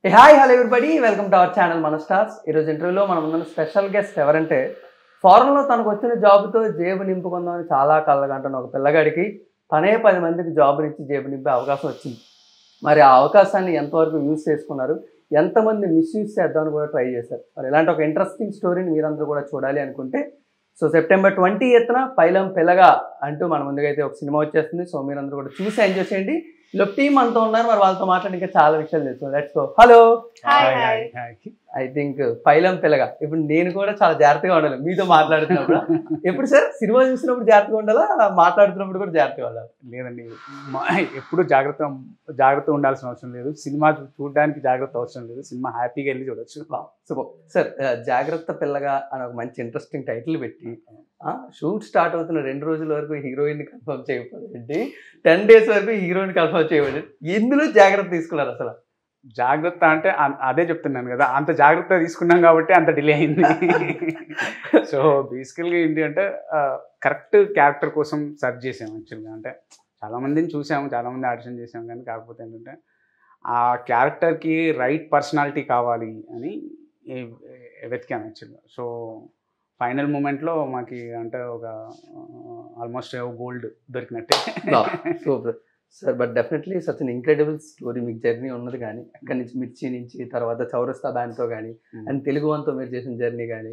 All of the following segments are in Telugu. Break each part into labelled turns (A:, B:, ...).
A: Hi hello everybody, welcome to our channel మన స్టార్స్. ఈరోజు ఇంటర్వ్యూలో మనం ఉన్న స్పెషల్ గెస్ట్ ఎవరంటే, ఫారెన్లో తనకు వచ్చిన జాబ్తో జేబు నింపుకుందామని చాలా కళ్ళగంటున్న ఒక పిల్లగాడికి తనే 10 మందికి జాబునిచ్చి జేబు నింపే అవకాశం వచ్చింది. మరి ఆ అవకాశాన్ని ఎంతవరకు యూజ్ చేసుకున్నారు, ఎంతమంది మిస్యూజ్ చేద్దామని కూడా ట్రై చేశారు. మరి ఇలాంటి ఒక ఇంట్రెస్టింగ్ స్టోరీని మీరందరూ కూడా చూడాలి అనుకుంటే, సో సెప్టెంబర్ 20న పైలం పిల్లగా అంటూ మన ముందుకైతే ఒక సినిమా వచ్చేస్తుంది. సో మీరందరూ కూడా చూసి ఎంజాయ్ చేయండి. ఇలా టీమ్ అంతా ఉన్నారు, మరి వాళ్ళతో మాట్లాడి ఇంకా చాలా విషయాలు తెలుసు. Let's go. Hello. I think Pailam Pilaga ఇప్పుడు నేను కూడా చాలా జాగ్రత్తగా ఉండాలి మీతో మాట్లాడుతున్నప్పుడు. ఎప్పుడు సార్ సినిమా చూసినప్పుడు జాగ్రత్తగా ఉండాలా, మాట్లాడుతున్నప్పుడు కూడా జాగ్రత్తగా ఉండాలి?
B: లేదండి, ఎప్పుడు జాగ్రత్త ఉండాల్సిన అవసరం లేదు. సినిమా చూడడానికి జాగ్రత్త అవసరం లేదు. సినిమా హ్యాపీగా వెళ్ళి చూడొచ్చు.
A: Super sir. జాగ్రత్త పిల్లగా అని ఒక మంచి ఇంట్రెస్టింగ్ టైటిల్ పెట్టి షూట్ స్టార్ట్ అవుతున్న 2 రోజుల వరకు హీరోయిన్ కన్ఫర్మ్ చేయకపోతే 10 days వరకు హీరోయిన్ కన్ఫర్మ్ చేయబడి ఎందులో జాగ్రత్త తీసుకున్నారు అసలు?
B: జాగ్రత్త అంటే అదే చెప్తున్నాను కదా, అంత జాగ్రత్త తీసుకున్నాం కాబట్టి అంత డిలే అయింది. సో బేసికల్గా ఏంటి అంటే కరెక్ట్ క్యారెక్టర్ కోసం సెర్చ్ చేసాము. యాక్చువల్గా అంటే చాలామందిని చూసాము, చాలామంది ఆడిషన్ చేసాము, కానీ కాకపోతే ఏంటంటే ఆ క్యారెక్టర్కి రైట్ పర్సనాలిటీ కావాలి అని వెతికాము యాక్చువల్గా. సో ఫైనల్ మూమెంట్లో మాకు అంటే ఒక ఆల్మోస్ట్ గోల్డ్ దొరికినట్టే.
A: Super sir. But definitely such an incredible story. మీకు జర్నీ ఉన్నది కానీ అక్కడి నుంచి మిర్చి నుంచి తర్వాత చౌరస్తా బ్యాండ్తో కానీ అండ్ తెలుగు వన్తో మీరు చేసిన జర్నీ కానీ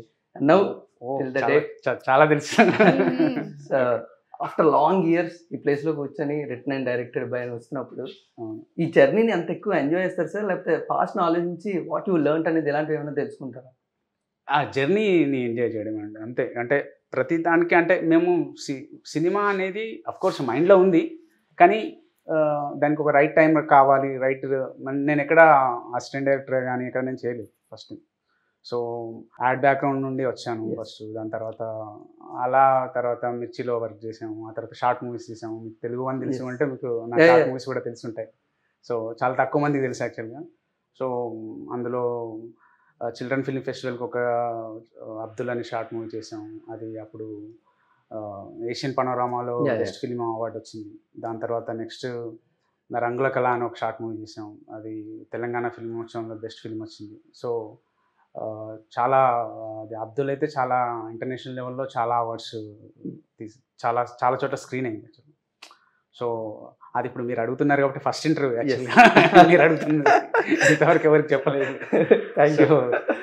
B: చాలా తెలుసు.
A: ఆఫ్టర్ లాంగ్ ఇయర్స్ ఈ ప్లేస్లో కూర్చొని రిటర్న్ అండ్ డైరెక్టెడ్ బై అని వస్తున్నప్పుడు ఈ జర్నీని అంత ఎక్కువ ఎంజాయ్ చేస్తారు సార్, లేకపోతే పాస్ట్ని ఆలోచించి వాట్ యూ లెర్న్ అనేది ఇలాంటివి ఏమైనా తెలుసుకుంటారా?
B: ఆ జర్నీని ఎంజాయ్ చేయడం అండి, అంతే. అంటే ప్రతి దానికి అంటే మేము సినిమా అనేది అఫ్కోర్స్ మైండ్లో ఉంది, కానీ దానికి ఒక రైట్ టైం కావాలి. నేను ఎక్కడ అసిస్టెంట్ డైరెక్టర్ కానీ ఎక్కడ నేను చేయలేదు ఫస్ట్. సో యాడ్ బ్యాక్గ్రౌండ్ నుండి వచ్చాను ఫస్ట్. దాని తర్వాత మిర్చిలో వర్క్ చేసాము. ఆ తర్వాత షార్ట్ మూవీస్ చేసాము. మీకు తెలుగు వన్ తెలుసు అంటే మీకు నా షార్ట్ మూవీస్ కూడా తెలుసుంటాయి. సో చాలా తక్కువ మందికి తెలుసు యాక్చువల్గా. సో అందులో చిల్డ్రన్ ఫిల్మ్ ఫెస్టివల్కి ఒక అబ్దుల్ అని షార్ట్ మూవీ చేసాము. అది అప్పుడు ఏషియన్ పనోరామాలో బెస్ట్ ఫిల్మ్ అవార్డు వచ్చింది. దాని తర్వాత నెక్స్ట్ రంగుల కళ అని ఒక షార్ట్ మూవీ చేసాం. అది తెలంగాణ ఫిల్మ్ ఉత్సవంలో బెస్ట్ ఫిల్మ్ వచ్చింది. సో చాలా అది అబ్దుల్ అయితే చాలా ఇంటర్నేషనల్ లెవెల్లో చాలా అవార్డ్స్ చాలా చాలా చోట్ల స్క్రీన్ అయింది. సో అది ఇప్పుడు మీరు అడుగుతున్నారు కాబట్టి ఫస్ట్ ఇంటర్వ్యూ యాక్చువల్గా మీరు అడుగుతున్నారు, ఇంతవరకు ఎవరికి చెప్పలేదు. Thank you.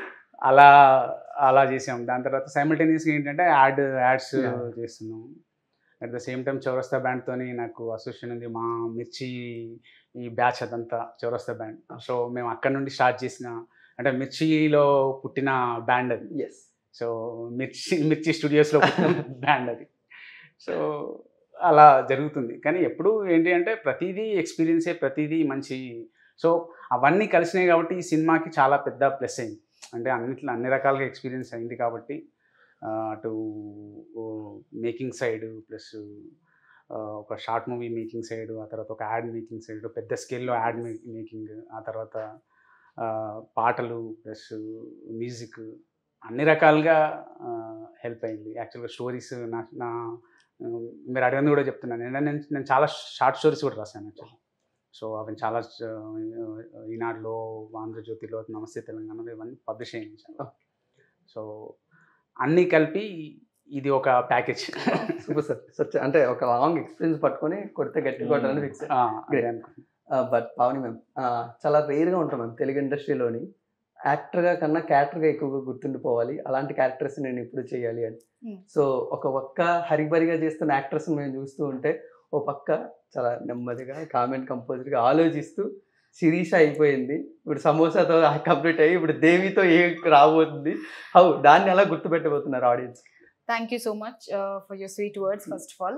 B: అలా చేసాం. దాని తర్వాత సైమల్టేనియస్గా ఏంటంటే యాడ్స్ చేస్తున్నాం. అట్ ద సేమ్ టైం చౌరస్తా బ్యాండ్తో నాకు అసోసియేషన్ ఉంది. మా మిర్చి ఈ బ్యాచ్ అదంతా చౌరస్తా బ్యాండ్. సో మేము అక్కడ నుండి స్టార్ట్ చేసిన, అంటే మిర్చిలో పుట్టిన బ్యాండ్ అది. సో మిర్చి స్టూడియోస్లో బ్యాండ్ అది. సో అలా జరుగుతుంది. కానీ ఎప్పుడు ఏంటి అంటే ప్రతిదీ ఎక్స్పీరియన్సే, ప్రతిదీ మంచి. సో అవన్నీ కలిసినాయి కాబట్టి ఈ సినిమాకి చాలా పెద్ద ప్లస్ అయింది. అంటే అన్ని రకాలుగా ఎక్స్పీరియన్స్ అయింది కాబట్టి అటు మేకింగ్ సైడ్ ప్లస్ ఒక షార్ట్ మూవీ మేకింగ్ సైడ్, ఆ తర్వాత ఒక యాడ్ మేకింగ్ సైడ్, పెద్ద స్కేల్లో యాడ్ మేకింగ్, ఆ తర్వాత పాటలు ప్లస్ మ్యూజిక్, అన్ని రకాలుగా హెల్ప్ అయింది. యాక్చువల్గా స్టోరీస్ నా మీరు అడిగింది కూడా చెప్తున్నాను. నేను చాలా షార్ట్ స్టోరీస్ కూడా రాశాను యాక్చువల్లీ. సో అవి చాలా ఈనాడులో, ఆంధ్రజ్యోతిలో, నమస్తే తెలంగాణలో ఇవన్నీ పబ్లిష్ అయ్యాయి. సో అన్నీ కలిపి ఇది ఒక ప్యాకేజ్.
A: Super sir. అంటే ఒక లాంగ్ ఎక్స్పీరియన్స్ పట్టుకొని కొడితే గట్టి కొట్టాలని ఫిక్స్. బట్ పావని మ్యామ్, చాలా రేర్గా ఉంటాం మ్యామ్ తెలుగు ఇండస్ట్రీలోని యాక్టర్గా కన్నా క్యారెక్టర్గా ఎక్కువగా గుర్తుండిపోవాలి, అలాంటి క్యారెక్టర్స్ నేను ఇప్పుడు చేయాలి అని. సో ఒక పక్క హరిబరిగా చేస్తున్న యాక్టర్స్ మేము చూస్తూ ఉంటే, ఓ పక్క చాలా నెమ్మదిగా కామెంట్ కంపోజర్గా ఆలోచిస్తూ శిరీష అయిపోయింది, ఇప్పుడు సమోసాతో కంప్లీట్ అయ్యి ఇప్పుడు దేవితో రాబోతుంది. దాన్ని ఎలా గుర్తుపెట్టబోతున్నారు audience?
C: Thank you so much for your sweet words. First of all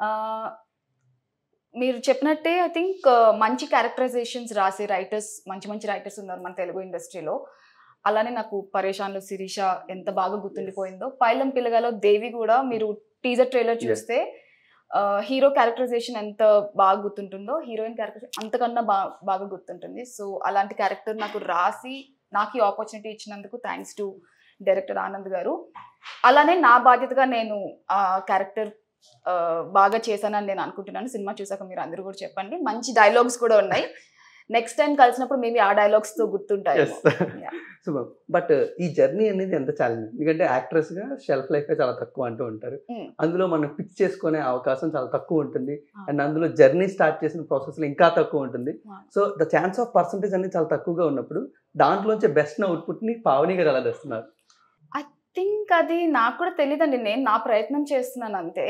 C: మీరు చెప్పినట్టే ఐ థింక్ మంచి క్యారెక్టరైజేషన్స్ రాసే రైటర్స్, మంచి రైటర్స్ ఉన్నారు మన తెలుగు ఇండస్ట్రీలో. అలానే నాకు పరేషాన్లో శిరీష ఎంత బాగా గుర్తుండిపోయిందో, పైలం పిల్లగాలో దేవి కూడా మీరు టీజర్ ట్రైలర్ చూస్తే హీరో క్యారెక్టరైజేషన్ ఎంత బాగా గుర్తుంటుందో, హీరోయిన్ క్యారెక్టరైజేషన్ అంతకన్నా బాగా గుర్తుంటుంది. సో అలాంటి క్యారెక్టర్ నాకు రాసి నాకు ఈ ఆపర్చునిటీ ఇచ్చినందుకు థ్యాంక్స్ టు డైరెక్టర్ ఆనంద్ గారు. అలానే నా బాధ్యతగా నేను ఆ క్యారెక్టర్ బాగా చేశానని నేను అనుకుంటున్నాను. సినిమా చూసాక మీరు అందరూ కూడా చెప్పండి. మంచి డైలాగ్స్ కూడా ఉన్నాయి. నెక్స్ట్ టైం కలిసినప్పుడు మేబీ ఆ డైలాగ్స్ తో గుర్తుంటాయి.
A: సో బట్ ఈ జర్నీ అనేది ఎంత ఛాలెంజ్, ఎందుకంటే యాక్ట్రెస్ గా షెల్ఫ్ లైఫ్ చాలా తక్కువ అంటూ ఉంటారు. అందులో మనం పిక్ చేసుకునే అవకాశం చాలా తక్కువ ఉంటుంది. అండ్ అందులో జర్నీ స్టార్ట్ చేసిన ప్రాసెస్ లో ఇంకా తక్కువ ఉంటుంది. So the chance of percentage అనేది చాలా తక్కువగా ఉన్నప్పుడు దాంట్లోంచి బెస్ట్ అవుట్పుట్ ని పావని గారు ఎలా తెస్తున్నారు?
C: ఐ థింక్ అది నాకు కూడా తెలియదండి, నేను నా ప్రయత్నం చేస్తున్నాను అంతే.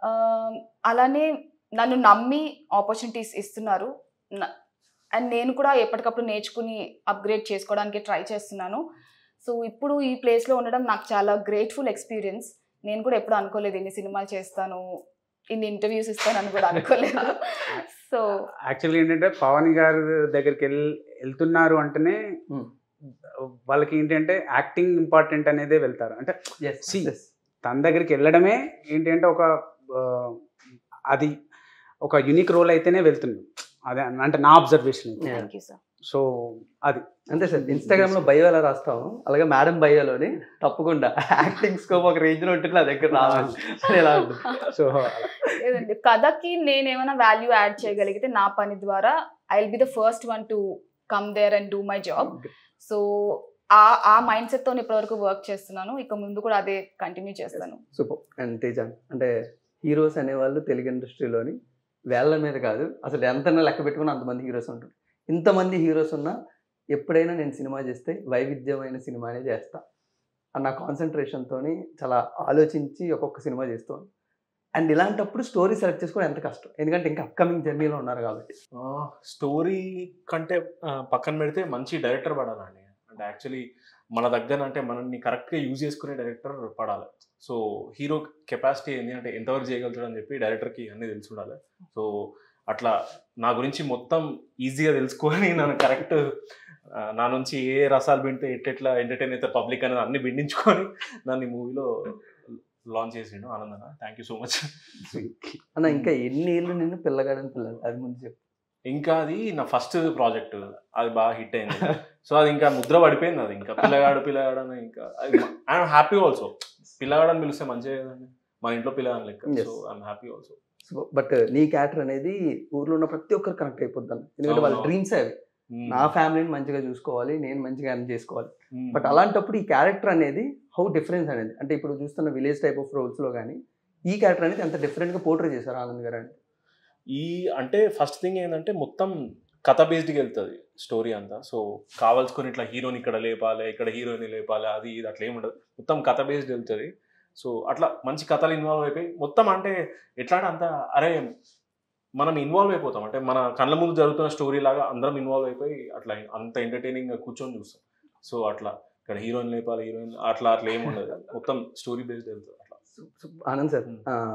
C: అలానే నన్ను నమ్మి ఆపర్చునిటీస్ ఇస్తున్నారు అండ్ నేను కూడా ఎప్పటికప్పుడు నేర్చుకుని అప్గ్రేడ్ చేసుకోవడానికి ట్రై చేస్తున్నాను. సో ఇప్పుడు ఈ ప్లేస్లో ఉండడం నాకు చాలా గ్రేట్ఫుల్ ఎక్స్పీరియన్స్. నేను కూడా ఎప్పుడు అనుకోలేదు ఇన్ని సినిమాలు చేస్తాను, ఇన్ని ఇంటర్వ్యూస్ ఇస్తానని కూడా అనుకోలేదు. సో
B: యాక్చువల్లీ ఏంటంటే పవన్ గారి దగ్గరికి వెళ్తున్నారు అంటేనే వాళ్ళకి ఏంటంటే యాక్టింగ్ ఇంపార్టెంట్ అనేదే వెళ్తారు. అంటే తన దగ్గరికి వెళ్ళడమే ఏంటి అంటే అది ఒక యూనిక్ రోల్ అయితేనే వెళ్తుంది. అదే అంటే నా అబ్జర్వేషన్. సో అది
A: అంతే సార్. ఇన్స్టాగ్రామ్ లో బయో ఎలా రాస్తాము అలాగే మేడం బయోలోని తప్పకుండా యాక్టింగ్ స్కోప్ ఒక రేంజ్ లో ఉంటుంది, నా దగ్గర రావాలి.
B: సో
C: లేదండి, కథకి నేను ఏమైనా వాల్యూ యాడ్ చేయగలిగితే నా పని ద్వారా I will be the first one to come there and do my job. So ఆ మైండ్ సెట్ తో ఇప్పటివరకు వర్క్ చేస్తున్నాను, ఇక ముందు కూడా అదే కంటిన్యూ చేస్తాను.
A: సూపర్. అండ్ తేజ, అంటే హీరోస్ అనేవాళ్ళు తెలుగు ఇండస్ట్రీలోని వేళ్ల మీద కాదు అసలు ఎంతైనా లెక్క పెట్టుకుని అంతమంది హీరోస్ ఉంటారు. ఇంతమంది హీరోస్ ఉన్నా ఎప్పుడైనా నేను సినిమా చేస్తే వైవిధ్యమైన సినిమానే చేస్తా అన్న కాన్సన్ట్రేషన్తో చాలా ఆలోచించి ఒక్కొక్క సినిమా చేస్తాను. అండ్ ఇలాంటప్పుడు స్టోరీ సెలెక్ట్ చేసుకోవడం ఎంత కష్టం, ఎందుకంటే ఇంకా అప్కమింగ్ జర్నీలో ఉన్నారు కాబట్టి.
D: స్టోరీ కంటే పక్కన పెడితే మంచి డైరెక్టర్ పడాలండి. అంటే యాక్చువల్లీ మన దగ్గర అంటే మనల్ని కరెక్ట్గా యూజ్ చేసుకునే డైరెక్టర్ పడాలి. సో హీరో కెపాసిటీ ఏంటి అంటే ఎంతవరకు చేయగలుగుతాడు అని చెప్పి డైరెక్టర్కి అన్నీ తెలిసి ఉండాలి. సో అట్లా నా గురించి మొత్తం ఈజీగా తెలుసుకొని నన్ను కరెక్ట్ నా నుంచి ఏ రసాలు బిండితే ఎట్లా ఎంటర్టైన్ అయితే పబ్లిక్ అనేది అన్ని బిండించుకొని నన్ను ఈ మూవీలో లాంచ్ చేసిండు ఆనందన. థ్యాంక్ యూ సో మచ్
A: అన్న. ఇంకా ఎన్ని ఏళ్ళు నిన్ను పిల్లగాడని పిల్లలు అది ముందు చెప్పు.
D: ఇంకా అది నా ఫస్ట్ ప్రాజెక్ట్, అది బాగా హిట్ అయింది. సో అది ఇంకా ముద్ర పడిపోయింది. అది ఇంకా పిల్లగాడు అని ఇంకా ఐఎమ్ హ్యాపీ ఆల్సో. పిల్లగాడు అని పిలిస్తే మంచిగా కదండి, మన ఇంట్లో పిల్లగాని లెక్క. So I'm happy also.
A: But నీ క్యారెక్టర్ అనేది ఊర్లో ఉన్న ప్రతి ఒక్కరు కనెక్ట్ అయిపోద్దాం, ఎందుకంటే వాళ్ళ డ్రీమ్స్ అవి. నా ఫ్యామిలీని మంచిగా చూసుకోవాలి, నేను మంచిగా అర్న్ చేసుకోవాలి. బట్ అలాంటప్పుడు ఈ క్యారెక్టర్ అనేది హౌ డిఫరెన్స్ అనేది, అంటే ఇప్పుడు చూస్తున్న విలేజ్ టైప్ ఆఫ్ రోల్స్ లో కానీ ఈ క్యారెక్టర్ అనేది ఎంత డిఫరెంట్ గా పోర్ట్రే చేశారు ఆనంద్ గారు అంటే.
D: అంటే ఫస్ట్ థింగ్ ఏంటంటే మొత్తం కథ బేస్డ్గా వెళ్తుంది స్టోరీ అంతా. సో కావాల్సుకొని ఇట్లా హీరోని ఇక్కడ లేపాలి, ఇక్కడ హీరోయిన్ లేపాలి, అది ఇది అట్లా ఏముండదు, మొత్తం కథ బేస్డ్ వెళ్తుంది. సో అట్లా మంచి కథలు ఇన్వాల్వ్ అయిపోయి మొత్తం అంటే ఎట్లా అంటే అంత అరే మనం ఇన్వాల్వ్ అయిపోతాం, అంటే మన కళ్ళ ముందు జరుగుతున్న స్టోరీ లాగా అందరం ఇన్వాల్వ్ అయిపోయి అట్లా అంత ఎంటర్టైనింగ్గా కూర్చొని చూస్తాం. సో అట్లా ఇక్కడ హీరోయిన్ లేపాలి, హీరోయిన్ అట్లా ఏముండదు, మొత్తం స్టోరీ బేస్డ్ వెళ్తుంది అట్లా.
A: ఆనంద్ సార్,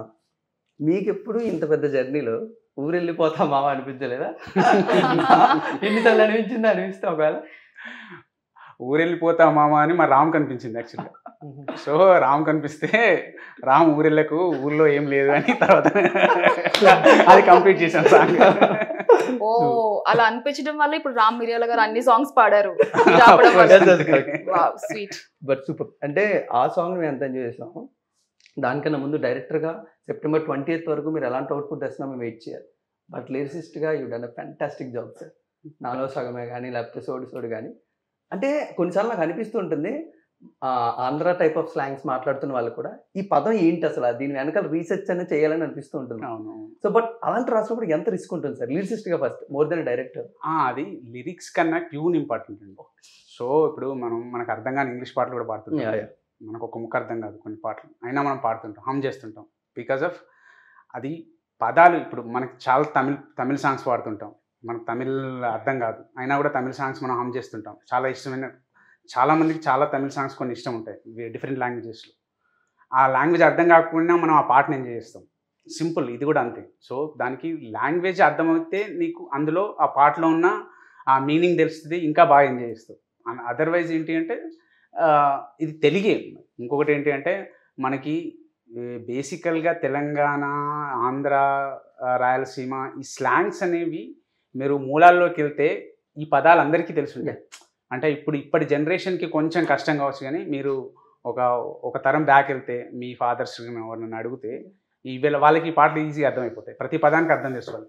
A: మీకు ఎప్పుడు ఇంత పెద్ద జర్నీలో ఊరు వెళ్ళిపోతా మామ అనిపించలేదా? ఎన్నిసార్లు అనిపించింది? అనిపిస్తే ఒకవేళ
B: ఊరు వెళ్ళిపోతా మామ అని మా రామ్ కనిపించింది యాక్చువల్గా. సో రామ్ కనిపిస్తే రామ్ ఊరెళ్ళకు, ఊర్లో ఏం లేదు అని తర్వాత అది కంప్లీట్ చేశాను సాంగ్.
C: ఓ అలా అనిపించడం వల్ల ఇప్పుడు రామ్ మిర్యాల గారు అన్ని సాంగ్స్ పాడారు.
A: But super. అంటే ఆ సాంగ్ మేము ఎంత ఎంజాయ్ చేసాము. దానికన్నా ముందు డైరెక్టర్గా September 20th వరకు మీరు ఎలాంటి అవుట్పుట్ తెస్తున్నా మేము వెయిట్ చేయాలి. బట్ లిరిసిస్ట్గా you done a fantastic job sir. నాలో సగమే కానీ లేకపోతే సోడు కానీ, అంటే కొన్నిసార్లు నాకు అనిపిస్తూ ఉంటుంది ఆంధ్ర టైప్ ఆఫ్ స్లాంగ్స్ మాట్లాడుతున్న వాళ్ళు కూడా ఈ పదం ఏంటి అసలు, దీని వెనకాల రీసెర్చ్ అనేది చేయాలని అనిపిస్తూ ఉంటుంది. సో బట్ అలాంటి రాసినప్పుడు ఎంత రిస్క్ ఉంటుంది సార్ లిరిసిస్ట్గా ఫస్ట్ మోర్ దెన్ డైరెక్టర్?
B: అది లిరిక్స్ కన్నా ట్యూన్ ఇంపార్టెంట్ అండి. సో ఇప్పుడు మనకు అర్థం కాని ఇంగ్లీష్ పాటలు కూడా పాడుతుంటాం, మనకు ఒక ముక్క అర్థం కాదు కొన్ని పాటలు, అయినా మనం పాడుతుంటాం, హమ్ చేస్తుంటాం. బికాజ్ ఆఫ్ అది పదాలు. ఇప్పుడు మనకి చాలా తమిళ్ సాంగ్స్ పాడుతుంటాం, మనకు తమిళ్ అర్థం కాదు, అయినా కూడా తమిళ్ సాంగ్స్ మనం హమ్ చేస్తుంటాం. చాలా ఇష్టమైన, చాలామందికి చాలా తమిళ్ సాంగ్స్ కొన్ని ఇష్టం ఉంటాయి డిఫరెంట్ లాంగ్వేజెస్లో. ఆ లాంగ్వేజ్ అర్థం కాకుండా మనం ఆ పాటను ఎంజాయ్ చేస్తాం. సింపుల్, ఇది కూడా అంతే. సో దానికి లాంగ్వేజ్ అర్థమైతే నీకు అందులో ఆ పాటలో ఉన్న ఆ మీనింగ్ తెలుస్తుంది, ఇంకా బాగా ఎంజాయ్ చేస్తావు. అదర్వైజ్ ఏంటి అంటే ఇది తెలుగే. ఇంకొకటి ఏంటి అంటే మనకి బేసికల్గా తెలంగాణ, ఆంధ్ర, రాయలసీమ ఈ స్లాంగ్స్ అనేవి మీరు మూలాల్లోకి వెళ్తే ఈ పదాలు అందరికీ తెలుసుంటాయి. అంటే ఇప్పటి జనరేషన్కి కొంచెం కష్టం కావచ్చు, కానీ మీరు ఒక తరం బ్యాక్ వెళ్తే మీ ఫాదర్స్ ఎవరినైనా అడిగితే వాళ్ళకి ఈ పాటలు ఈజీగా అర్థమైపోతాయి. ప్రతి పదానికి అర్థం చేసుకోవాలి.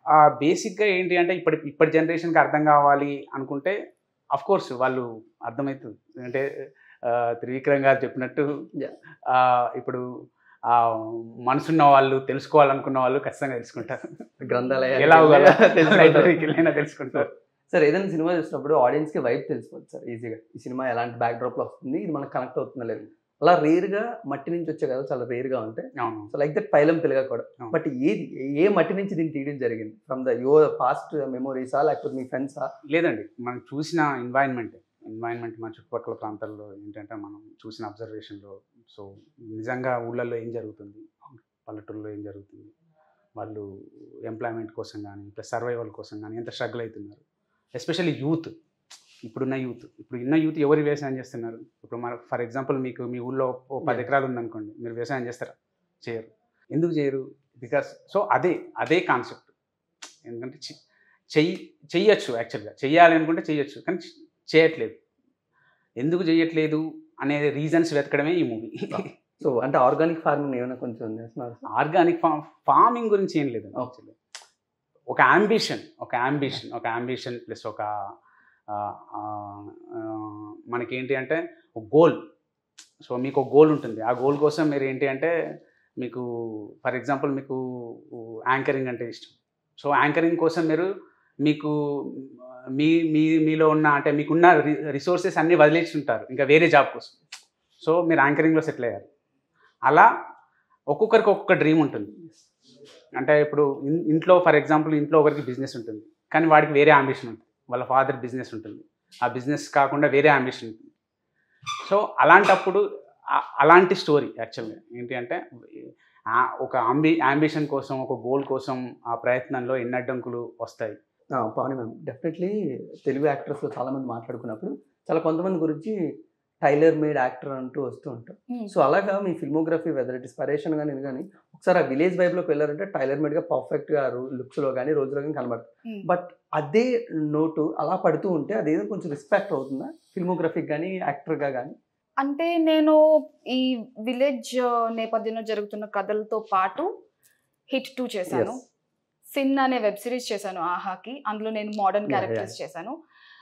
B: బేసిక్గా ఏంటి అంటే ఇప్పటి జనరేషన్కి అర్థం కావాలి అనుకుంటే అఫ్ కోర్స్ వాళ్ళు అర్థమవుతుంది. అంటే త్రివిక్రమ్ గారు చెప్పినట్టు ఇప్పుడు మనసున్న వాళ్ళు తెలుసుకోవాలనుకున్న వాళ్ళు ఖచ్చితంగా తెలుసుకుంటారు.
A: గ్రంథాలయాలు
B: ఎలా
A: తెలుసుకుంటారు.
B: తెలుసుకుంటారు.
A: సార్ ఏదైనా సినిమా చూసినప్పుడు ఆడియన్స్కి వైబ్ తెలిసిపోతుంది సార్ ఈజీగా. ఈ సినిమా ఎలాంటి బ్యాక్డ్రాప్లో వస్తుంది, ఇది మనకు కనెక్ట్ అవుతుందా లేదు. అలా రేర్గా మట్టి నుంచి వచ్చే కదా చాలా రేర్గా ఉంటాయి.
B: అవును.
A: సో లైక్ దట్ పైలం పిల్లగా కూడా.
B: అవును.
A: బట్ ఏ మట్టి నుంచి దీన్ని తీయడం జరిగింది? ఫ్రమ్ ద యువర్ పాస్ట్ మెమోరీసా లేకపోతే మీ ఫ్రెండ్సా?
B: లేదండి, మనం చూసిన ఎన్వైరన్మెంట్ మన చుట్టుపక్కల ప్రాంతాల్లో ఏంటంటే మనం చూసిన అబ్జర్వేషన్లో, సో నిజంగా ఊళ్ళల్లో ఏం జరుగుతుంది, పల్లెటూరులో ఏం జరుగుతుంది, వాళ్ళు ఎంప్లాయ్మెంట్ కోసం కానీ ప్లస్ సర్వైవల్ కోసం కానీ ఎంత స్ట్రగుల్ అవుతున్నారు. ఎస్పెషల్లీ యూత్, ఇప్పుడున్న యూత్ ఎవరు వ్యవసాయం చేస్తున్నారు? ఇప్పుడు మన ఫర్ ఎగ్జాంపుల్ మీకు మీ ఊళ్ళో 10 ఎకరాలు ఉందనుకోండి, మీరు వ్యవసాయం చేస్తారా? చేయరు. ఎందుకు చేయరు? బికాస్ సో అదే కాన్సెప్ట్. ఎందుకంటే చెయ్యొచ్చు, యాక్చువల్గా చెయ్యాలి అనుకుంటే చెయ్యొచ్చు, కానీ చేయట్లేదు. ఎందుకు చేయట్లేదు అనే రీజన్స్ వెతకడమే ఈ మూవీ.
A: సో అంటే ఆర్గానిక్ ఫార్మింగ్ ఏమైనా కొంచెం చేస్తున్నారు?
B: ఆర్గానిక్ ఫార్మింగ్ గురించి ఏం లేదు యాక్చువల్లీ. ఒక అంబిషన్ ప్లస్ ఒక మనకేంటి అంటే ఒక గోల్. సో మీకు ఒక గోల్ ఉంటుంది. ఆ గోల్ కోసం మీరు ఏంటి అంటే మీకు ఫర్ ఎగ్జాంపుల్ మీకు యాంకరింగ్ అంటే ఇష్టం. సో యాంకరింగ్ కోసం మీకు మీలో ఉన్న అంటే మీకున్న రిసోర్సెస్ అన్నీ వదిలేసి ఉంటారు ఇంకా వేరే జాబ్ కోసం. సో మీరు యాంకరింగ్లో సెటిల్ అయ్యారు. అలా ఒక్కొక్కరికి ఒక్కొక్క డ్రీమ్ ఉంటుంది. అంటే ఇప్పుడు ఇంట్లో ఫర్ ఎగ్జాంపుల్ ఇంట్లో ఒకరికి బిజినెస్ ఉంటుంది, కానీ వాడికి వేరే అంబిషన్ ఉంటుంది. వాళ్ళ ఫాదర్ బిజినెస్ ఉంటుంది, ఆ బిజినెస్ కాకుండా వేరే అంబిషన్ ఉంటుంది. సో అలాంటప్పుడు అలాంటి స్టోరీ యాక్చువల్గా ఏంటి అంటే ఒక అంబిషన్ కోసం, ఒక గోల్ కోసం ఆ ప్రయత్నంలో ఎన్ని అడ్డంకులు వస్తాయి.
A: పావని మ్యామ్, డెఫినెట్లీ తెలుగు యాక్టర్స్లో చాలామంది మాట్లాడుకున్నప్పుడు చాలా కొంతమంది గురించి టైలర్ మేడ్ యాక్టర్ అంటూ వస్తూ ఉంటారు. సో అలాగా మీ ఫిల్మోగ్రఫీ వెదర్ ఇట్ ఇస్ పరేషన్ కానీ ఇది కానీ ఒకసారి ఆ విలేజ్ వైబ్లోకి వెళ్ళారంటే టైలర్ మేడ్గా పర్ఫెక్ట్గా లుక్స్లో కానీ రోజులో కానీ కనబడుతుంది. బట్ అదే నోటు అలా పడుతూ ఉంటే అదేదో కొంచెం రెస్పెక్ట్ అవుతుందా ఫిల్మోగ్రఫీకి కానీ యాక్టర్గా కానీ?
C: అంటే నేను ఈ విలేజ్ నేపథ్యంలో జరుగుతున్న కథలతో పాటు హిట్ 2 చేశాను, సిన్ అనే వెబ్ సిరీస్ చేశాను ఆహాకి. అందులో నేను మోడర్న్ క్యారెక్టర్స్ చేశాను.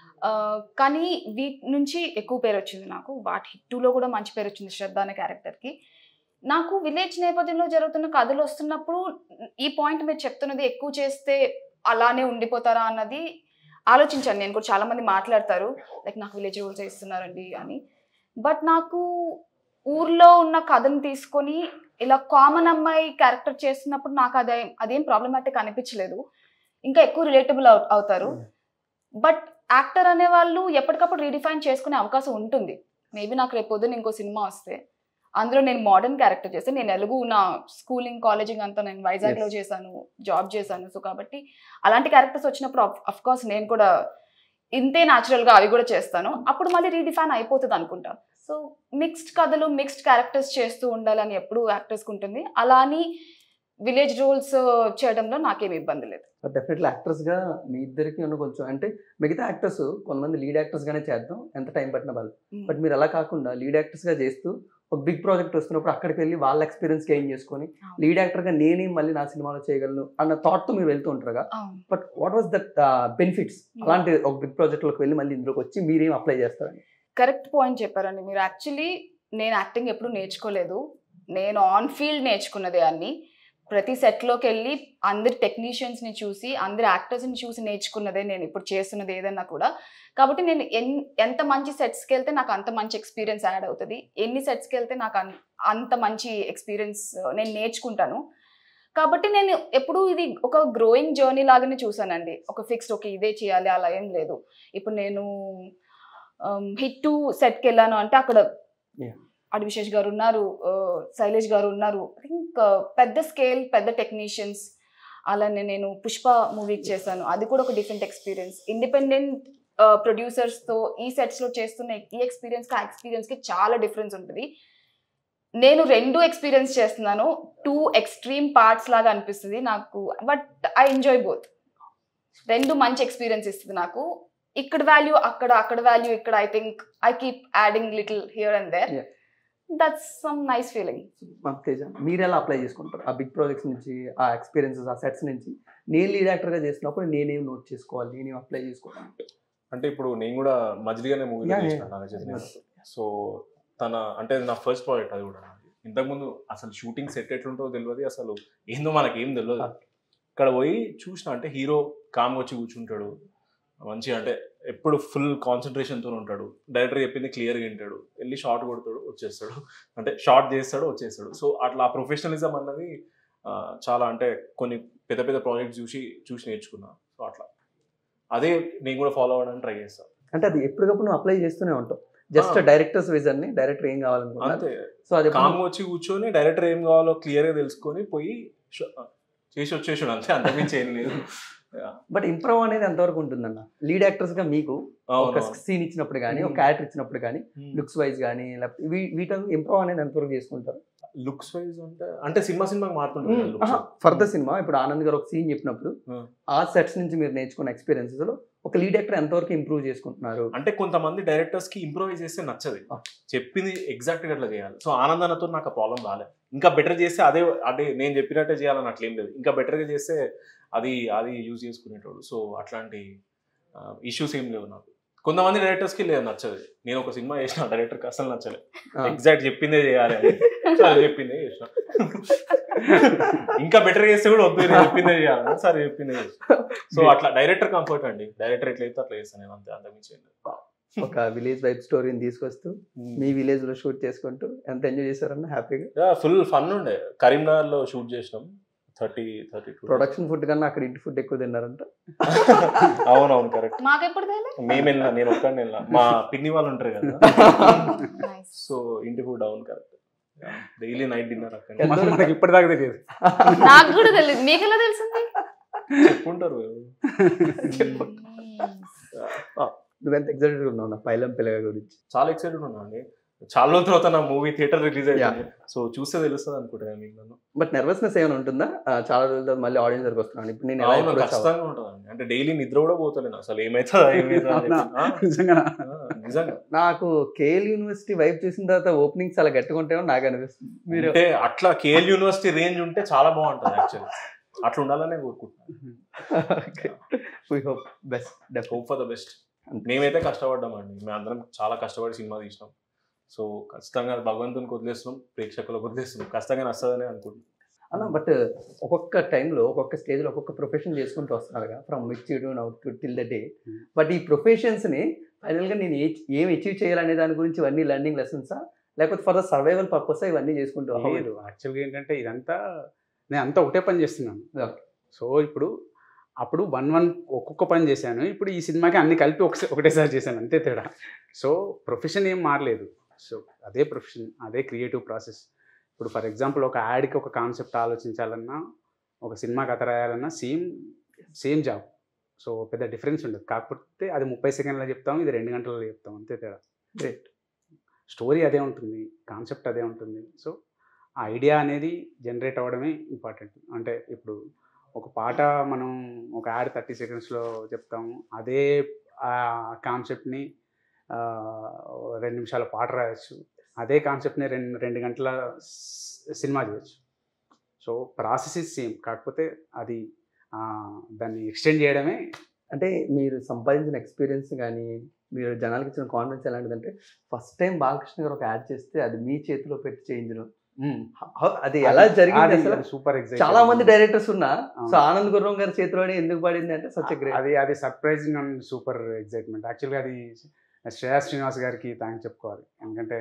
C: కానీ వీటి నుంచి ఎక్కువ పేరు వచ్చింది నాకు. వాటి హిట్ 2లో కూడా మంచి పేరు వచ్చింది శ్రద్ధ అనే క్యారెక్టర్కి. నాకు విలేజ్ నేపథ్యంలో జరుగుతున్న కథలు వస్తున్నప్పుడు ఈ పాయింట్ మీరు చెప్తున్నది ఎక్కువ చేస్తే అలానే ఉండిపోతారా అన్నది ఆలోచించాను. నేను కూడా చాలామంది మాట్లాడతారు లైక్ నాకు విలేజ్ రోల్స్ ఇస్తున్నారండి అని. బట్ నాకు ఊర్లో ఉన్న కథను తీసుకొని ఇలా కామన్ అమ్మాయి క్యారెక్టర్ చేస్తున్నప్పుడు నాకు అదేం ప్రాబ్లమాటిక్ అనిపించలేదు. ఇంకా ఎక్కువ రిలేటబుల్ అవుతారు. బట్ యాక్టర్ అనే వాళ్ళు ఎప్పటికప్పుడు రీడిఫైన్ చేసుకునే అవకాశం ఉంటుంది. మేబీ నాకు రేపు పొద్దున్న ఇంకో సినిమా వస్తే అందులో నేను మోడర్న్ క్యారెక్టర్ చేస్తే, నేను ఎలుగు నా స్కూలింగ్ కాలేజింగ్ అంతా నేను వైజాగ్లో చేశాను, జాబ్ చేశాను. సో కాబట్టి అలాంటి క్యారెక్టర్స్ వచ్చినప్పుడు అఫ్ కోర్స్ నేను కూడా ఇంతే న్యాచురల్గా అవి కూడా చేస్తాను. అప్పుడు మళ్ళీ రీడిఫైన్ అయిపోతుంది అనుకుంటా. సో మిక్స్డ్ కథలు మిక్స్డ్ క్యారెక్టర్స్ చేస్తూ ఉండాలని ఎప్పుడు యాక్టర్స్కి ఉంటుంది. అలా అని విలేజ్ రోల్స్ చేయడంలో నాకేమి ఇబ్బంది లేదు.
A: డెఫినెట్లీ యాక్టర్స్గా మీ ఇద్దరికి ఉన్న కొంచెం అంటే మిగతా యాక్టర్స్ కొంతమంది లీడ్ యాక్టర్స్గానే చేద్దాం ఎంత టైం పట్టిన వాళ్ళు. బట్ మీరు అలా కాకుండా లీడ్ యాక్టర్స్గా చేస్తూ ఒక బిగ్ ప్రాజెక్ట్ వస్తున్నప్పుడు అక్కడికి వెళ్ళి వాళ్ళ ఎక్స్పీరియన్స్ గెయిన్ చేసుకొని లీడ్ యాక్టర్గా నేనే మళ్ళీ నా సినిమాలో చేయగలను అన్న థాట్తో మీరు వెళ్తూ ఉంటారుగా. But what was that benefits? అలాంటి ఒక బిగ్ ప్రాజెక్ట్లోకి వెళ్ళి మళ్ళీ ఇందులోకి వచ్చి మీరేం అప్లై చేస్తారని?
C: కరెక్ట్ పాయింట్ చెప్పారండి మీరు. యాక్చువల్లీ నేను యాక్టింగ్ ఎప్పుడు నేర్చుకోలేదు. నేను ఆన్ ఫీల్డ్ నేర్చుకున్నదే అన్ని. ప్రతి సెట్లోకి వెళ్ళి అందరి టెక్నీషియన్స్ని చూసి అందరి యాక్టర్స్ని చూసి నేర్చుకున్నదే నేను ఇప్పుడు చేస్తున్నది ఏదన్నా కూడా. కాబట్టి నేను ఎంత మంచి సెట్స్కి వెళ్తే నాకు అంత మంచి ఎక్స్పీరియన్స్ యాడ్ అవుతుంది, ఎన్ని సెట్స్కి వెళ్తే నాకు అంత మంచి ఎక్స్పీరియన్స్ నేను నేర్చుకుంటాను. కాబట్టి నేను ఎప్పుడు ఇది ఒక గ్రోయింగ్ జర్నీ లాగానే చూసానండి. ఒక ఫిక్స్డ్ ఓకే ఇదే చేయాలి అలా ఏం లేదు. ఇప్పుడు నేను హిట్ 2 సెట్కి వెళ్ళాను అంటే అక్కడ అడివిశేష్ గారు ఉన్నారు, శైలేష్ గారు ఉన్నారు. థింక్ పెద్ద స్కేల్ పెద్ద టెక్నీషియన్స్. అలానే నేను పుష్ప మూవీకి చేశాను, అది కూడా ఒక డిఫరెంట్ ఎక్స్పీరియన్స్. ఇండిపెండెంట్ ప్రొడ్యూసర్స్తో ఈ సెట్స్లో చేస్తున్న ఈ ఎక్స్పీరియన్స్కి ఆ ఎక్స్పీరియన్స్కి చాలా డిఫరెన్స్ ఉంటుంది. నేను 2 ఎక్స్పీరియన్స్ చేస్తున్నాను. 2 ఎక్స్ట్రీమ్ పార్ట్స్ లాగా అనిపిస్తుంది నాకు. But I enjoy both. 2 మంచి ఎక్స్పీరియన్స్ ఇస్తుంది నాకు. ఇక్కడ వాల్యూ అక్కడ, అక్కడ వాల్యూ ఇక్కడ. I think I keep adding little here and there. That's some nice feeling.
A: Teja, మీరు ఎలా అప్లై చేసుకుంటారు ఆ బిగ్ ప్రాజెక్ట్స్ నుంచి, ఆ ఎక్స్పీరియన్సెస్, ఆ సెట్స్ నుంచి? నేను లీడ్ యాక్టర్గా చేసినప్పుడు నేనేం నోట్ చేసుకోవాలి, నేనేం అప్లై చేసుకోవాలి?
D: అంటే ఇప్పుడు నేను కూడా మజిలీగానే మూవీలో
A: Yeah,
D: చేసిన నాగచైతన్య. సో తన అంటే నా ఫస్ట్ ప్రాజెక్ట్ అది కూడా. ఇంతకుముందు అసలు షూటింగ్ సెట్ ఎట్లుంటుందో తెలియదు, అసలు ఏందో మనకి ఏం తెలియదు. ఇక్కడ పోయి చూసిన అంటే హీరో కామ్గా వచ్చి కూర్చుంటాడు, మంచిగా అంటే ఎప్పుడు ఫుల్ కాన్సన్ట్రేషన్తో ఉంటాడు, డైరెక్టర్ చెప్పింది క్లియర్గా వింటాడు, వెళ్ళి షార్ట్ కొడతాడు వచ్చేస్తాడు, అంటే షార్ట్ చేస్తాడు వచ్చేస్తాడు. సో అట్లా ఆ ప్రొఫెషనలిజం అన్నది చాలా అంటే కొన్ని పెద్ద పెద్ద ప్రాజెక్ట్స్ చూసి నేర్చుకున్నా. సో అట్లా అదే నేను కూడా ఫాలో అవ్వడానికి ట్రై చేస్తాను.
A: అంటే అది ఎప్పటికప్పుడు నువ్వు అప్లై చేస్తూనే ఉంటావు, జస్ట్ డైరెక్టర్స్ విజన్ ని, డైరెక్టర్ ఏం కావాలనుకుంటా
D: అంతే.
A: సో అది
D: కామ్గా వచ్చి కూర్చొని డైరెక్టర్ ఏం కావాలో క్లియర్గా తెలుసుకొని పోయి చేసి వచ్చేసాడు, అంతే, అంతకుమించి ఏం లేదు.
A: బట్ ఇంప్రూవ్ అనేది ఎంతవరకు ఉంటుందన్న లీడ్ యాక్టర్స్ గా మీకు? ఒక సీన్ ఇచ్చినప్పుడు కానీ, ఒక క్యారెక్టర్ ఇచ్చినప్పుడు కానీ, లుక్స్ వైజ్ కానీ, లేకపోతే వీటి ఇంప్రూవ్ అనేది ఎంతవరకు చేసుకుంటారు?
D: లుక్స్ వైజ్ అంటే సినిమాకి మారుతుంటుంది.
A: ఫర్ ద సినిమా ఇప్పుడు ఆనంద్ గారు ఒక సీన్ చెప్పినప్పుడు ఆ సెట్స్ నుంచి మీరు నేర్చుకున్న ఎక్స్పీరియన్సెస్ లో ఒక లీడ్ యాక్టర్ ఎంతవరకు ఇంప్రూవ్ చేసుకుంటున్నారు?
D: అంటే కొంతమంది డైరెక్టర్స్ కి ఇంప్రూవైజ్ చేస్తే నచ్చదు, చెప్పింది ఎగ్జాక్ట్ గా అట్లా చేయాలి. సో ఆనందనతో నాకు ఆ ప్రాబ్లం రాలేదు. ఇంకా బెటర్ చేస్తే అదే నేను చెప్పినట్టే చేయాలని అట్లేం లేదు, ఇంకా బెటర్గా చేస్తే అది యూజ్ చేసుకునేటోడు. సో అట్లాంటి ఇష్యూస్ ఏం లేవు నాకు. కొంతమంది డైరెక్టర్స్కి లేదు, నచ్చదు. నేను ఒక సినిమా చేసిన డైరెక్టర్కి అసలు నచ్చలేదు, ఎగ్జాక్ట్ చెప్పిందే చేయాలి అని, సరే చెప్పిందే చేసిన. ఇంకా బెటర్ చేస్తే కూడా వద్దు, నేను చెప్పిందే చేయాలని, సరే చెప్పిందే చేసిన. సో అట్లా డైరెక్టర్ కంఫర్ట్ అండి, డైరెక్టర్ ఎట్లయితే అట్లా చేస్తాను నేను, అంతే, అంతకుమించి.
A: ఒక విలేజ్ వైబ్ స్టోరీని తీసుకొస్తూ మీ విలేజ్ లో షూట్ చేసుకుంటూ ఎంత ఎంజాయ్ చేశారన్న? హ్యాపీగా
D: ఫుల్ ఫన్ ఉండే. కరీంనగర్ లో షూట్ చేసినాం. 32
A: ప్రొడక్షన్ ఫుడ్ కన్నా అక్కడ ఇంటి ఫుడ్ ఎక్కువ తిన్నారంట.
D: అవునవును, కరెక్ట్.
C: మాకెప్పుడు తెలియదు,
D: మేము వెళ్ళినా, నేను ఒక్కడిని వెళ్ళినా, మా పిన్ని వాళ్ళు ఉంటారు కదా, సో ఇంటి ఫుడ్ అవును, కరెక్ట్. డైలీ నైట్ డిన్నర్ అక్కడ.
B: మనకి ఇప్పటిదాకా తెలియదు.
C: నాకు కూడా తెలియదు, మీకు ఎలా తెలిసింది?
D: చెప్పుకుంటారు.
A: నువ్వెంత ఎక్సైటెడ్ ఉన్నావు నా పైలం పిల్లగా గురించి?
D: చాలా ఎక్సైటెడ్ ఉన్నా అండి. చాలా రోజుల తర్వాత నా మూవీ థియేటర్ రిలీజ్ అయ్యింది, సో చూస్తే తెలుస్తుంది అనుకుంటా మీకు. నన్ను
A: బట్ నర్వస్నెస్ ఏమైనా ఉంటుందా? చాలా రోజుల తర్వాత మళ్ళీ ఆడియన్స్ దగ్గరకు వస్తున్నాను ఇప్పుడు నేను.
D: అవును, ఖచ్చితంగా ఉంటుందండి. అంటే డైలీ నిద్ర కూడా పోతలేను అసలు, ఏమైతుందా నిజంగా.
A: నాకు కేఎల్ యూనివర్సిటీ వైబ్ చూసిన తర్వాత ఓపెనింగ్ చాలా గట్టిగా ఉంటాయో నాకు అనిపిస్తుంది.
D: మీరు అట్లా కేఎల్ యూనివర్సిటీ రేంజ్ ఉంటే చాలా బాగుంటుంది యాక్చువల్లీ, అట్లా ఉండాలనే కోరుకుంటున్నాను. Hope for the best. మేమైతే కష్టపడ్డామండి, మేము అందరం చాలా కష్టపడి సినిమా తీసినాం. సో ఖచ్చితంగా భగవంతునికి వదిలేస్తున్నాం, ప్రేక్షకులకు వదిలేస్తున్నాం, ఖచ్చితంగా నచ్చదని అనుకుంటున్నాం
A: అన్న. బట్ ఒక్కొక్క టైంలో ఒక్కొక్క స్టేజ్లో ఒక్కొక్క ప్రొఫెషన్ చేసుకుంటూ వస్తున్నారు from which to now to till the day. But ఈ ప్రొఫెషన్స్ని ఫైనల్గా నేను ఏం అచీవ్ చేయాలనే దాని గురించి ఇవన్నీ లెర్నింగ్ లెసన్సా, లేకపోతే ఫర్ ద సర్వైవల్ పర్పస్ ఇవన్నీ చేసుకుంటూ?
B: యాక్చువల్గా ఏంటంటే ఇదంతా నేను అంతా ఒకటే పని చేస్తున్నాను. సో అప్పుడు ఒక్కొక్క పని చేశాను, ఇప్పుడు ఈ సినిమాకి అన్ని కలిపి ఒకటేసారి చేశాను, అంతే తేడా. సో ప్రొఫెషన్ ఏం మారలేదు. సో అదే ప్రొఫెషన్, అదే క్రియేటివ్ ప్రాసెస్. ఇప్పుడు ఫర్ ఎగ్జాంపుల్ ఒక యాడ్కి ఒక కాన్సెప్ట్ ఆలోచించాలన్నా, ఒక సినిమా కథ రాయాలన్నా సేమ్ జాబ్. సో పెద్ద డిఫరెన్స్ ఉండదు. కాకపోతే అది 30 సెకండ్లో చెప్తాం, ఇది 2 గంటలలో చెప్తాం, అంతే తేడా. గ్రేట్. స్టోరీ అదే ఉంటుంది, కాన్సెప్ట్ అదే ఉంటుంది. సో ఆ ఐడియా అనేది జనరేట్ అవ్వడమే ఇంపార్టెంట్. అంటే ఇప్పుడు ఒక పాట మనం ఒక యాడ్ 30 సెకండ్స్లో చెప్తాము, అదే కాన్సెప్ట్ని 2 నిమిషాల పాట రాయొచ్చు, అదే కాన్సెప్ట్ని 2 గంటల సినిమా చేయొచ్చు. సో ప్రాసెస్ ఇస్ సేమ్, కాకపోతే అది దాన్ని ఎక్స్టెండ్ చేయడమే.
A: అంటే మీరు సంపాదించిన ఎక్స్పీరియన్స్ కానీ, మీరు జనాలకి ఇచ్చిన కాన్ఫిడెన్స్ ఎలాంటిదంటే, ఫస్ట్ టైం బాలకృష్ణ గారు ఒక యాడ్ చేస్తే అది మీ చేతిలో పెట్టి చేయించడం, అది ఎలా జరిగింది అసలు?
B: Super excite.
A: చాలా మంది డైరెక్టర్స్ ఉన్నా, సో ఆనంద్ గుర్రం గారి చేతిలోనే ఎందుకు పడింది అంటే సచ్ ఎ గ్రేట్.
B: అది సర్ప్రైజింగ్ అండ్ సూపర్ ఎగ్జైట్మెంట్. యాక్చువల్గా అది శ్రేయా శ్రీనివాస్ గారికి థ్యాంక్స్ చెప్పుకోవాలి. ఎందుకంటే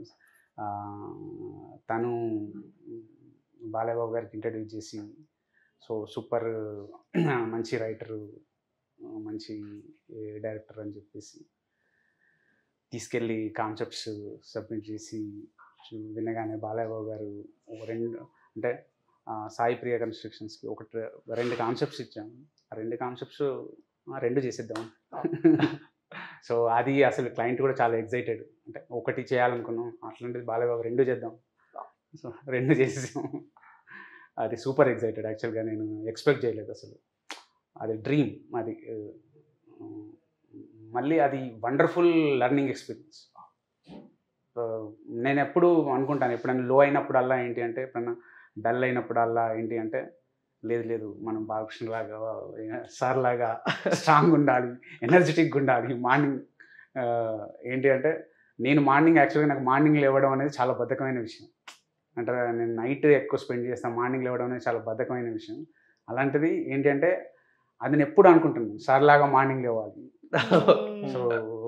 B: తను బాలయ్యబాబు గారికి ఇంట్రడ్యూస్ చేసి, సో సూపర్ మంచి రైటరు, మంచి డైరెక్టర్ అని చెప్పేసి తీసుకెళ్ళి కాన్సెప్ట్స్ సబ్మిట్ చేసి వినగానే బాలయ్యబాబు గారు 2 అంటే సాయి ప్రియ కన్స్ట్రక్షన్స్కి 2 కాన్సెప్ట్స్ ఇచ్చాము. ఆ 2 కాన్సెప్ట్స్ 2 చేసేద్దాం. సో అది అసలు క్లయింట్ కూడా చాలా ఎగ్జైటెడ్. అంటే ఒకటి చేయాలనుకున్నాం, అట్లాంటిది బాలయ్యబాబు 2 చేద్దాం, సో 2 చేసేసాం. అది సూపర్ ఎగ్జైటెడ్. యాక్చువల్గా నేను ఎక్స్పెక్ట్ చేయలేదు అసలు, అది డ్రీమ్. అది మళ్ళీ అది వండర్ఫుల్ లెర్నింగ్ ఎక్స్పీరియన్స్. నేను ఎప్పుడు అనుకుంటాను, ఎప్పుడైనా లో అయినప్పుడల్లా ఏంటి అంటే, ఎప్పుడైనా డల్ అయినప్పుడల్లా ఏంటి అంటే, లేదు లేదు మనం బాలకృష్ణ లాగా సార్ లాగా స్ట్రాంగ్ ఉండాలి, ఎనర్జెటిక్గా ఉండాలి. మార్నింగ్ ఏంటి అంటే, నేను మార్నింగ్ యాక్చువల్గా నాకు మార్నింగ్ లేవడం అనేది చాలా బద్ధకమైన విషయం. అంటే నేను నైట్ ఎక్కువ స్పెండ్ చేస్తాను, మార్నింగ్ లేవడం అనేది చాలా బద్ధకమైన విషయం. అలాంటిది ఏంటి అంటే, అది నేను ఎప్పుడు అనుకుంటున్నాను సార్ లాగా మార్నింగ్ లేవాలి. సో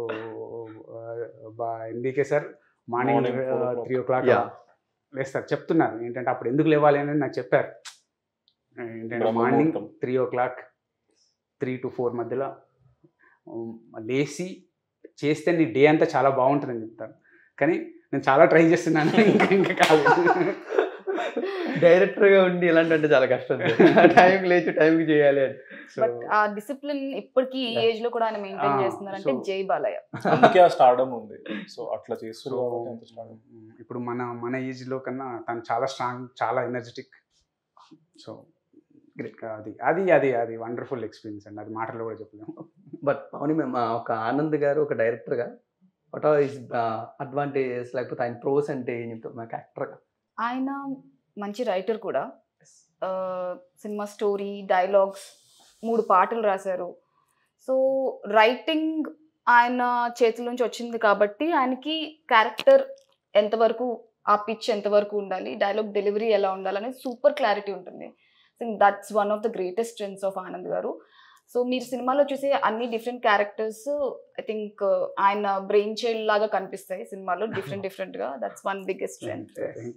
B: ఎందుకే సార్ మార్నింగ్ 3 o'clock లేస్తారు చెప్తున్నారు. ఏంటంటే అప్పుడు ఎందుకు లేవాలి అనేది నాకు చెప్పారు. ఏంటంటే మార్నింగ్ 3 o'clock 3 to 4 మధ్యలో లేచి చేస్తే నీ డే అంతా చాలా బాగుంటుందని చెప్తారు. కానీ నేను చాలా ట్రై చేస్తున్నాను, ఇంకా కాలేదు.
A: డైరెక్టర్గా ఉండి ఇలాంటి అంటే చాలా కష్టం. టైంకి లేచి టైంకి చేయాలి అంటే.
C: బట్ ఆ డిసిప్లిన్ ఇప్పటికీ ఈ ఏజ్ లో కూడా ఆయన మెయింటైన్ చేస్తున్నారంటే జై బాలయ్య.
D: అందుకే ఆ స్టార్డమ్ ఉంది. సో అట్లా చేస్తున్నారు.
B: ఇప్పుడు మన ఏజ్ లో కన్నా తను చాలా స్ట్రాంగ్, చాలా ఎనర్జెటిక్. సో అది అది అది వండర్ఫుల్ ఎక్స్పీరియన్స్ అండి, అది మాటల్లో కూడా చెప్పలేము.
A: బట్ అవును మ్యామ్, ఒక ఆనంద్ గారు ఒక డైరెక్టర్గా వాట్ ఆర్ హిస్ అడ్వాంటేజెస్, లేకపోతే ఆయన ప్రోస్ అంటే ఏం చెప్తారు మాకు యాక్టర్గా?
C: ఆయన మంచి రైటర్ కూడా. సినిమా స్టోరీ, డైలాగ్స్, 3 పాటలు రాశారు. సో రైటింగ్ ఆయన చేతుల నుంచి వచ్చింది కాబట్టి ఆయనకి క్యారెక్టర్ ఎంతవరకు, ఆ పిచ్ ఎంతవరకు ఉండాలి, డైలాగ్ డెలివరీ ఎలా ఉండాలి అనేది సూపర్ క్లారిటీ ఉంటుంది. That's one of the greatest strengths of Anand గారు. సో మీరు సినిమాలో చూసే అన్ని డిఫరెంట్ క్యారెక్టర్స్ ఐ థింక్ ఆయన బ్రెయిన్ చైల్డ్ లాగా కనిపిస్తాయి సినిమాలో, డిఫరెంట్గా. That's one biggest strength.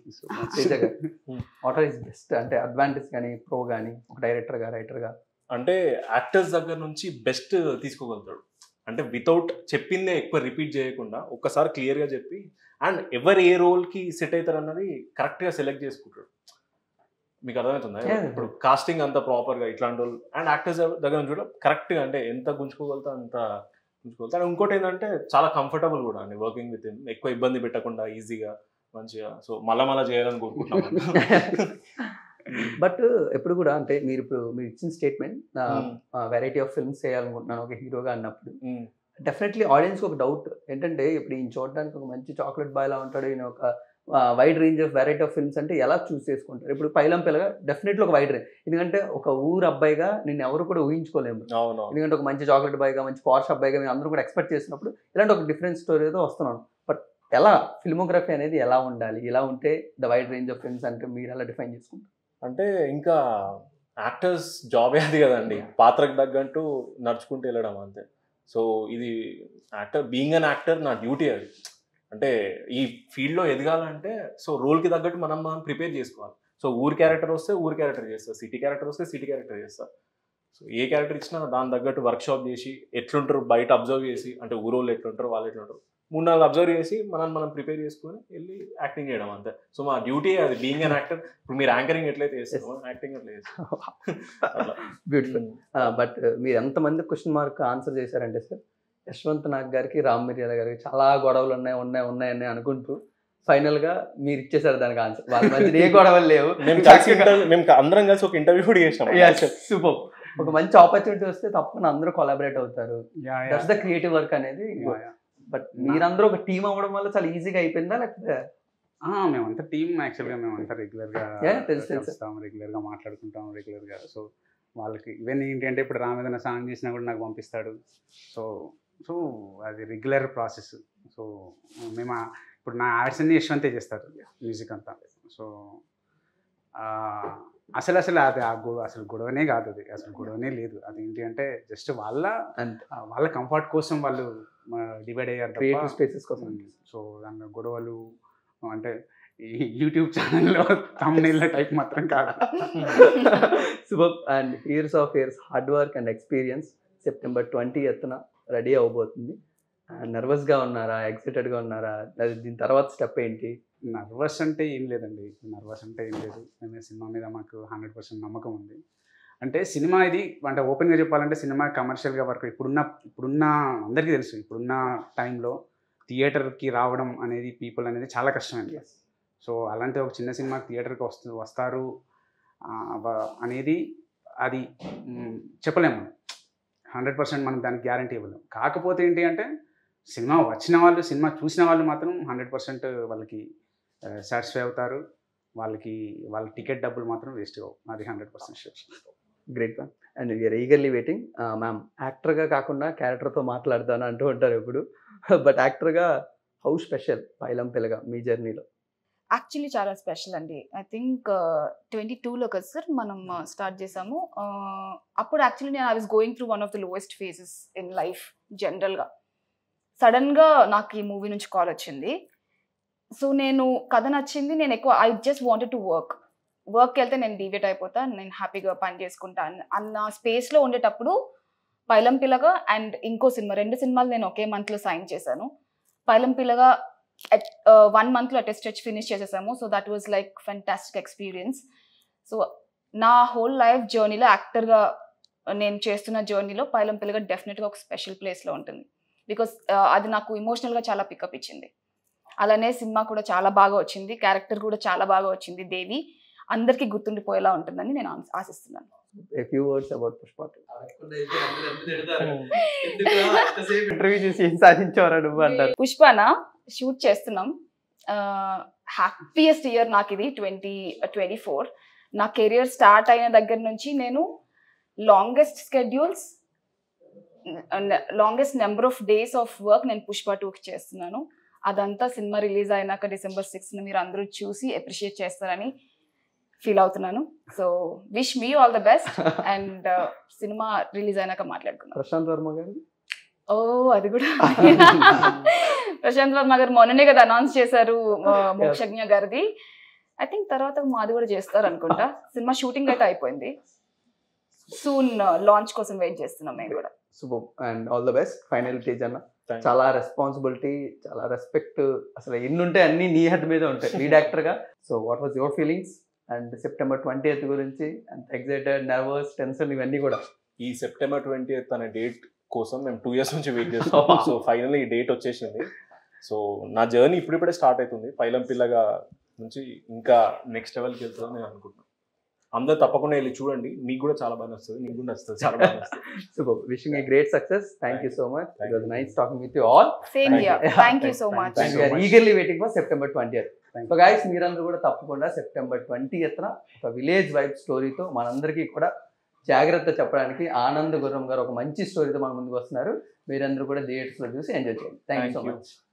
A: What are his best అంటే అడ్వాంటేజ్ కానీ ప్రో కానీ ఒక డైరెక్టర్గా రైటర్గా?
D: అంటే యాక్టర్స్ దగ్గర నుంచి బెస్ట్ తీసుకోగలుగుతాడు. అంటే వితౌట్ చెప్పిందే ఎక్కువ రిపీట్ చేయకుండా ఒక్కసారి క్లియర్గా చెప్పి, అండ్ ఎవరు ఏ రోల్కి సెట్ అవుతారు అన్నది కరెక్ట్గా సెలెక్ట్ చేసుకుంటాడు. మీకు అర్థమవుతుందా? ఇప్పుడు కాస్టింగ్ అంతా ప్రాపర్గా ఇట్లాంటి వాళ్ళు అండ్ యాక్టర్స్ దగ్గర చూడ కరెక్ట్గా, అంటే ఎంత గుంజుకోగలుగుతా అంత గుంజుకోగలుగుతా. అండ్ ఇంకోటి ఏంటంటే చాలా కంఫర్టబుల్ కూడా అండి వర్కింగ్ విత్ హిమ్, ఎక్కువ ఇబ్బంది పెట్టకుండా ఈజీగా మంచిగా. సో మళ్ళా చేయాలని కోరుకుంటున్నాను.
A: బట్ ఎప్పుడు కూడా అంటే మీరు ఇచ్చిన స్టేట్మెంట్ వెరైటీ ఆఫ్ ఫిల్మ్స్ చేయాలనుకుంటున్నాను ఒక హీరోగా అన్నప్పుడు, డెఫినెట్లీ ఆడియన్స్కి ఒక డౌట్ ఏంటంటే, ఇప్పుడు ఈయన చూడడానికి ఒక మంచి చాక్లెట్ బాయ్ లా ఉంటాడు, ఈయన ఒక wide range of variety of films అంటే ఎలా చూస్ చేసుకుంటారు? ఇప్పుడు పైలం పిల్లగా డెఫినెట్లీ ఒక వైడ్ రేంజ్, ఎందుకంటే ఒక ఊరు అబ్బాయిగా నిన్ను ఎవరు కూడా ఊహించుకోలేము. ఎందుకంటే ఒక మంచి చాక్లెట్ బాయ్గా, మంచి పార్ష్ అబ్బాయిగా మేము అందరూ కూడా ఎక్స్పెక్ట్ చేసినప్పుడు ఇలాంటి ఒక డిఫరెంట్ స్టోరీతో వస్తున్నాను. బట్ ఎలా ఫిల్మోగ్రఫీ అనేది ఎలా ఉండాలి, ఇలా ఉంటే the wide range of films అంటే మీరు ఎలా డిఫైన్ చేసుకుంటారు?
D: అంటే ఇంకా యాక్టర్స్ జాబే అది కదండి, పాత్రకు తగ్గట్టు నడుచుకుంటూ వెళ్ళడం అంతే. సో ఇది బీయింగ్ అన్ యాక్టర్ నా డ్యూటీ అది. అంటే ఈ ఫీల్డ్లో ఎదగాలంటే సో రోల్కి తగ్గట్టు మనం ప్రిపేర్ చేసుకోవాలి. సో ఊరి క్యారెక్టర్ వస్తే ఊరి క్యారెక్టర్ చేస్తా, సిటీ క్యారెక్టర్ వస్తే సిటీ క్యారెక్టర్ చేస్తా. సో ఏ క్యారెక్టర్ ఇచ్చినా దాని తగ్గట్టు వర్క్షాప్ చేసి, ఎట్లుంటారు బయట అబ్జర్వ్ చేసి, అంటే ఊరోళ్ళు ఎట్లుంటారు వాళ్ళు ఎట్లుంటారు 3-4 అబ్జర్వ్ చేసి మనం ప్రిపేర్ చేసుకొని వెళ్ళి యాక్టింగ్ చేయడం అంతే. సో మా డ్యూటీ అది, బీయింగ్ అన్ యాక్టర్. ఇప్పుడు మీరు యాంకరింగ్ ఎట్లయితే చేస్తారో యాక్టింగ్ అట్లా చేస్తారు.
A: బ్యూటిఫుల్. బట్ మీరు ఎంతమంది క్వశ్చన్ మార్క్ ఆన్సర్ చేశారంటే సార్, యశ్వంత్ నాగ్ గారికి, రామ్ మిర్యాల గారికి చాలా గొడవలు ఉన్నాయని అనుకుంటూ ఫైనల్గా మీరు ఇచ్చేసారు దానికి ఆన్సర్. వాళ్ళ మధ్య ఏ గొడవలు లేవు.
D: మేము అందరం కలిసి ఒక ఇంటర్వ్యూ కూడా చేసాం.
A: సూపర్. ఒక మంచి ఆపర్చునిటీ వస్తే తప్పకుండా అందరూ కొలాబరేట్ అవుతారు. దట్స్ ద క్రియేటివ్ వర్క్ అనేది. బట్ మీరందరూ ఒక టీం అవ్వడం వల్ల చాలా ఈజీగా అయిపోయిందా, లేకపోతే?
B: మేమంతా టీమ్, యాక్చువల్గా మేమంతా రెగ్యులర్గా కలుస్తాం, రెగ్యులర్గా మాట్లాడుకుంటాం రెగ్యులర్గా. సో వాళ్ళకి ఈవెన్ ఏంటి అంటే, ఇప్పుడు రామ్ ఏదైనా సాంగ్ చేసినా కూడా నాకు పంపిస్తాడు. సో అది రెగ్యులర్ ప్రాసెస్. సో మేము ఇప్పుడు నా యాడ్స్ అన్ని యశ్వంతే చేస్తారు, మ్యూజిక్ అంతా. సో అసలు అది అసలు గొడవనే కాదు, అది అసలు గొడవనే లేదు. అది ఏంటి అంటే జస్ట్ వాళ్ళ కంఫర్ట్ కోసం వాళ్ళు డివైడ్ అయ్యారు,
A: క్రియేటివ్ స్పేసెస్ కోసం.
B: సో దాని గొడవలు అంటే ఈ యూట్యూబ్ ఛానల్లో thumbnail టైప్ మాత్రం కాదు.
A: Super. And years of years hard work and experience September 20th ready అవబోతుంది. నర్వస్గా ఉన్నారా, ఎక్సైటెడ్గా ఉన్నారా? దీని తర్వాత స్టెప్ ఏంటి?
B: నర్వస్ అంటే ఏం లేదండి, నర్వస్ అంటే ఏం లేదు. మేము సినిమా మీద మాకు 100% నమ్మకం ఉంది. అంటే సినిమా ఇది, అంటే ఓపెన్గా చెప్పాలంటే సినిమా కమర్షియల్గా వర్క్ ఇప్పుడున్న అందరికీ తెలుసు, ఇప్పుడున్న టైంలో థియేటర్కి రావడం అనేది పీపుల్ అనేది చాలా కష్టమండి. సో అలాంటి ఒక చిన్న సినిమాకి థియేటర్కి వస్తారు అనేది అది చెప్పలేము. 100% మనం దానికి గ్యారంటీ ఇవ్వలేము. కాకపోతే ఏంటి అంటే సినిమా వచ్చిన వాళ్ళు, సినిమా చూసిన వాళ్ళు మాత్రం 100% వాళ్ళకి సాటిస్ఫై అవుతారు. వాళ్ళ టికెట్ డబ్బులు మాత్రం వేస్ట్ కావు, అది 100% sure.
A: Great ma'am. And we're eagerly waiting. Ma'am, యాక్టర్గా కాకుండా క్యారెక్టర్తో మాట్లాడతాను అంటూ ఉంటారు ఎప్పుడు. బట్ యాక్టర్గా హౌ స్పెషల్ పైలం పిల్లగా మీ జర్నీలో?
C: యాక్చువల్లీ చాలా స్పెషల్ అండి. ఐ థింక్ 22లో కదా సార్ మనం స్టార్ట్ చేసాము. అప్పుడు యాక్చువల్లీ నేను I was going through one of the lowest phases in life జనరల్గా. సడన్గా నాకు ఈ మూవీ నుంచి కాల్ వచ్చింది. సో నేను కథ నచ్చింది, నేను ఎక్కువ ఐ జస్ట్ వాంటెడ్ టు వర్క్కి వెళ్తే నేను డివేట్ అయిపోతా, నేను హ్యాపీగా పని చేసుకుంటా అన్న స్పేస్లో ఉండేటప్పుడు పైలం పిల్లగా అండ్ ఇంకో సినిమా, 2 సినిమాలు నేను ఒకే మంత్లో సైన్ చేశాను. పైలం పిల్లగా 1 monthలో టెస్ట్ స్ట్రెచ్ ఫినిష్ చేసేసాము. So that was like fantastic experience. So నా హోల్ లైఫ్ జర్నీలో యాక్టర్గా నేను చేస్తున్న జర్నీలో పైలం పిల్లగా డెఫినెట్గా ఒక స్పెషల్ ప్లేస్లో ఉంటుంది. బికాస్ అది నాకు ఇమోషనల్గా చాలా పికప్ ఇచ్చింది. అలానే సినిమా కూడా చాలా బాగా వచ్చింది, క్యారెక్టర్ కూడా చాలా బాగా వచ్చింది. దేవి అందరికీ గుర్తుండిపోయేలా ఉంటుందని నేను ఆశిస్తున్నాను.
A: A few words about Pushpa 2. Interview చేసి ఏం సాధించేవారు నువ్వు అంటారు.
C: పుష్పన షూట్ చేస్తున్నాం. హ్యాపీయెస్ట్ ఇయర్ నాకు ఇది 2024. నా కెరియర్ స్టార్ట్ అయిన దగ్గర నుంచి నేను longest schedules, longest number of days of work నేను పుష్ప 2కి చేస్తున్నాను. అదంతా సినిమా రిలీజ్ అయినాక December 6th మీరు అందరూ చూసి అప్రిషియేట్ చేస్తారని ఫీల్ అవుతున్నాను. So wish me all the best. And cinema release అయినాక మాట్లాడుకున్నాం.
A: ప్రశాంత్ వర్మ గారు,
C: ఓ అది కూడా ప్రశాంత్ వర్మ గారు మొన్ననే కదా అనౌన్స్ చేశారు మోక్షజ్ఞ గారిది. ఐ థింక్ తర్వాత మాది కూడా చేస్తారు అనుకుంటా. సినిమా షూటింగ్ అయితే అయిపోయింది, సూన్ లాంచ్ కోసం వెయిట్ చేస్తున్నాం మేము కూడా.
A: Super and all the best. Final Tej అన్న, చాలా రెస్పాన్సిబిలిటీ, చాలా రెస్పెక్ట్, అసలు ఎన్ని ఉంటాయి అన్ని నీ హెడ్ మీద ఉంటాయి లీడ్ యాక్టర్గా. So what was your feelings? And September 20th గురించి అంత ఎక్సైటెడ్, నర్వస్, టెన్షన్ ఇవన్నీ కూడా.
D: ఈ September 20th అనే డేట్ కోసం మేము 2 years నుంచి వెయిట్ చేస్తున్నాం. సో ఫైనల్లీ ఈ డేట్ వచ్చేసింది. సో నా జర్నీ ఇప్పుడిప్పుడే స్టార్ట్ అవుతుంది. పైలం పిల్లగా నుంచి ఇంకా నెక్స్ట్ లెవెల్కి వెళ్తుందని నేను అనుకుంటున్నాను. అందరూ తప్పకుండా వెళ్ళి చూడండి, మీకు కూడా చాలా బాగా నచ్చుతుంది, నీకు కూడా నచ్చుతుంది, చాలా బాగా నచ్చుతుంది.
A: Super. Wishing a great success. Thank you so much. It was nice talking with you all.
C: Same here. Thank you so much.
A: We are eagerly waiting for September 20th. So guys, మీరందరూ కూడా తప్పకుండా September 20th ఒక విలేజ్ వైబ్ స్టోరీతో మనందరికీ కూడా జాగ్రత్త చెప్పడానికి ఆనంద్ గుర్రం గారు ఒక మంచి స్టోరీతో మన ముందుకు వస్తున్నారు. మీరందరూ కూడా థియేటర్స్లో చూసి ఎంజాయ్ చేయండి. Thank you so much.